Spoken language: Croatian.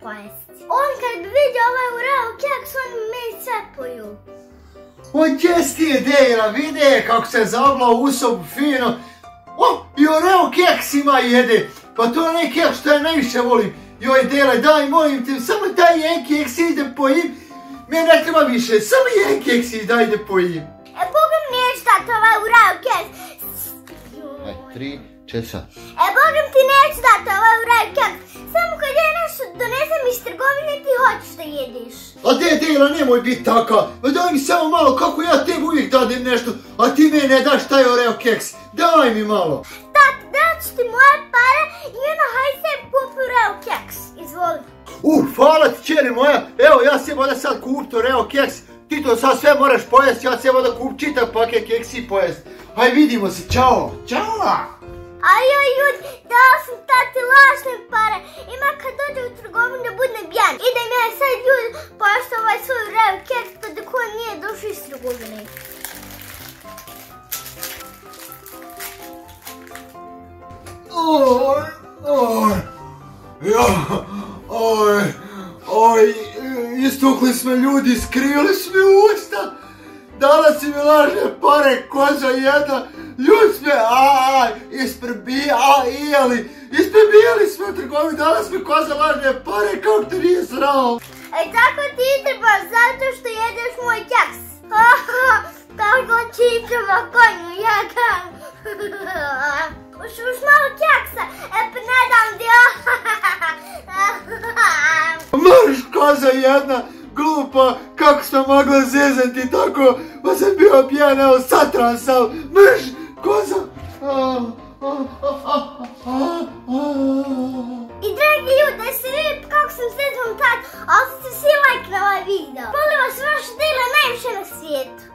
pojesti. On kad bi vidio ovaj Oreo keks, on mi meni cepuju. On jesti je Dejla, vide kako se zablao u sobu fino. O, i Oreo keks ima jede. Pa to je onaj keks što ja najviše volim. Joj Dejla, daj molim te, samo taj jedan keks idem pojim. Meni ne treba više, samo jedan keks i daj da pojim. Boga mi neću dati ovaj Oreo keks. Aj, 3, 4. Boga ti neću dati ovaj Oreo keks. Samo kad ja nešto donesem iz trgovine ti hoćeš da jediš. A Dejla, nemoj biti taka. Daj mi samo malo kako ja tebi uvijek dadem nešto, a ti meni ne daš taj Oreo keks. Daj mi malo. Tati, daću ti moje pare i ono haj se kupi Oreo keks. Izvoli. Hvala ti čeri moja. Evo ja se voda sad kupiti Oreo keks. Ti to sad sve moraš pojesti, ja se voda kup čitav paket keksi i pojesti. Haj vidimo se, čao. Ćao. Ajoj ljudi, dala sam tati lažne pare. Ima kad dođe u trgovinu da budem bijan. Idem ja sad ljudi pojesti ovaj svoj Oreo keks pa dok on nije došao iz trgovine. Istukli smo ljudi, skrivili smo usta. Dala si mi lažne pare, koza jedna. Ljudi sme, isprebijali smo u trgovini, dala smo koza lažne pare, kako te nije srao. Tako ti trebaš zato što jedeš moj keks. Tako ti treba konju jedan. Už malo keksa, pa ne dam ti. Mrš, koza jedna, glupa, kako sam mogla zezati tako, pa sam bio pijan, evo satran sam, mrš, koza. I dragi ljudi, da se vidi kako sam zezan tad, ostavite svi like na ovaj video. Molim vas, vaša dela najviše na svijetu.